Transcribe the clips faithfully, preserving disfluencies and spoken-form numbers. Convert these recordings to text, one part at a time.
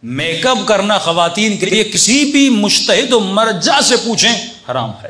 Make up کرنا خواتین کے لیے کسی بھی مجتہد و مرجع سے پوچھیں حرام ہے.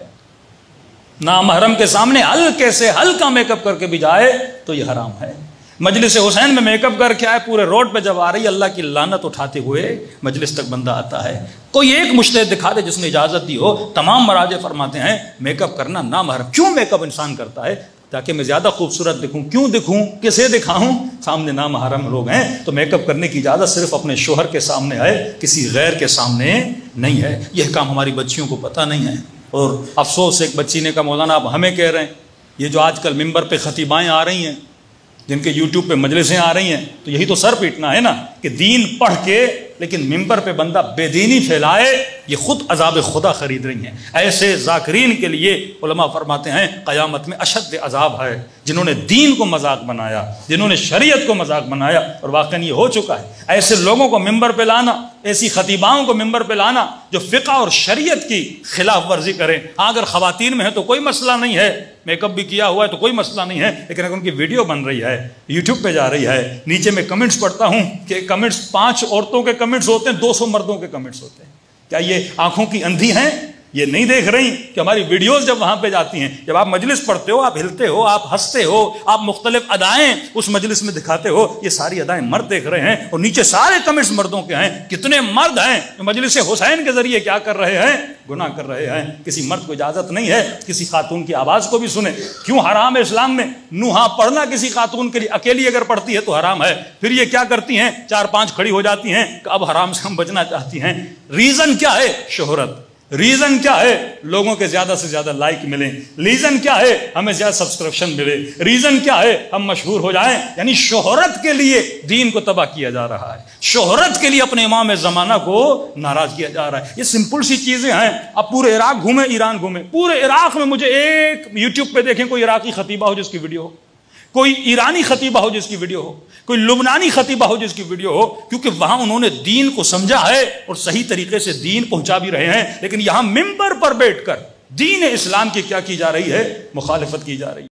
نامحرم کے سامنے ہلکے سے ہلکا میک اپ کر کے بھی جائے تو یہ حرام ہے. مجلس حسین میں میک اپ کر کے آئے, پورے روڈ پہ جب آ رہی اللہ کی لعنت اٹھاتے ہوئے مجلس تک بندہ آتا ہے, کوئی ایک مجتہد دکھا دے جس نے اجازت دی ہو. تمام مراجع فرماتے ہیں میک اپ کرنا نامحرم. کیوں میک اپ انسان کرتا ہے؟ تاکہ میں زیادہ خوبصورت دکھوں. کیوں دکھوں؟ کسے دکھاؤں؟ سامنے نامحرم لوگ ہیں تو میک اپ کرنے کی اجازت صرف اپنے شوہر کے سامنے ہے, کسی غیر کے سامنے نہیں ہے. یہ کام ہماری بچیوں کو پتہ نہیں ہے. اور افسوس ایک بچی نے کہا مولانا آپ ہمیں کہہ رہے ہیں, یہ جو آج کل ممبر پہ خطیبائیں آ رہی ہیں, جن کے یوٹیوب پہ مجلسیں آ رہی ہیں, تو یہی تو سر پیٹنا ہے نا کہ دین پڑھ کے لیکن ممبر پہ بندہ بے دینی پھیلائے, یہ خود عذاب خدا خرید رہی ہیں. ایسے ذاکرین کے لیے علماء فرماتے ہیں قیامت میں اشد عذاب ہے, جنہوں نے دین کو مذاق بنایا, جنہوں نے شریعت کو مذاق بنایا. اور واقعاً یہ ہو چکا ہے. ایسے لوگوں کو ممبر پہ لانا, ایسی خطیباؤں کو ممبر پہ لانا جو فقہ اور شریعت کی خلاف ورزی کریں. ہاں اگر خواتین میں ہے تو کوئی مسئلہ نہیں ہے, میک اپ بھی کیا ہوا ہے تو کوئی مسئلہ نہیں ہے, لیکن اگر ان کی ویڈیو بن رہی ہے, یوٹیوب پہ جا رہی ہے, نیچے میں کمنٹس پڑھتا ہوں کہ کمنٹس پانچ عورتوں کے کمنٹس ہوتے ہیں, دو سو مردوں کے کمنٹس ہوتے ہیں. کیا یہ آنکھوں کی اندھی ہیں؟ یہ نہیں دیکھ رہی کہ ہماری ویڈیوز جب وہاں پہ جاتی ہیں, جب آپ مجلس پڑھتے ہو, آپ ہلتے ہو, آپ ہنستے ہو, آپ مختلف ادائیں اس مجلس میں دکھاتے ہو, یہ ساری ادائیں مرد دیکھ رہے ہیں اور نیچے سارے کمنٹس مردوں کے ہیں. کتنے مرد ہیں جو مجلس حسین کے ذریعے کیا کر رہے ہیں؟ گناہ کر رہے ہیں. کسی مرد کو اجازت نہیں ہے کسی خاتون کی آواز کو بھی سنے. کیوں حرام ہے اسلام میں؟ نوحہ پڑھنا کسی خاتون کے لیے اکیلی اگر پڑھتی ہے تو حرام ہے. پھر یہ کیا کرتی ہیں؟ چار پانچ کھڑی ہو جاتی ہیں کہ اب حرام سے ہم بچنا چاہتی ہیں. ریزن کیا ہے؟ شہرت. ریزن کیا ہے؟ لوگوں کے زیادہ سے زیادہ لائک ملیں. ریزن کیا ہے؟ ہمیں زیادہ سبسکرپشن ملے. ریزن کیا ہے؟ ہم مشہور ہو جائیں. یعنی شہرت کے لیے دین کو تباہ کیا جا رہا ہے, شہرت کے لیے اپنے امام زمانہ کو ناراض کیا جا رہا ہے. یہ سمپل سی چیزیں ہیں. اب پورے عراق گھومیں, ایران گھومیں, پورے عراق میں مجھے ایک یوٹیوب پہ دیکھیں کوئی عراقی خطیبہ ہو جس کی ویڈیو ہو, کوئی ایرانی خطیبہ ہو جس کی ویڈیو ہو, کوئی لبنانی خطیبہ ہو جس کی ویڈیو ہو, کیونکہ وہاں انہوں نے دین کو سمجھا ہے اور صحیح طریقے سے دین پہنچا بھی رہے ہیں. لیکن یہاں ممبر پر بیٹھ کر دین اسلام کی کیا کی جا رہی ہے؟ مخالفت کی جا رہی ہے.